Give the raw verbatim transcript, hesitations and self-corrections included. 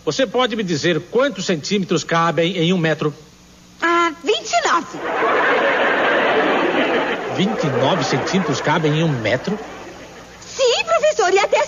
Você pode me dizer quantos centímetros cabem em um metro? Ah, vinte e nove. vinte e nove centímetros cabem em um metro? Sim, professor, e até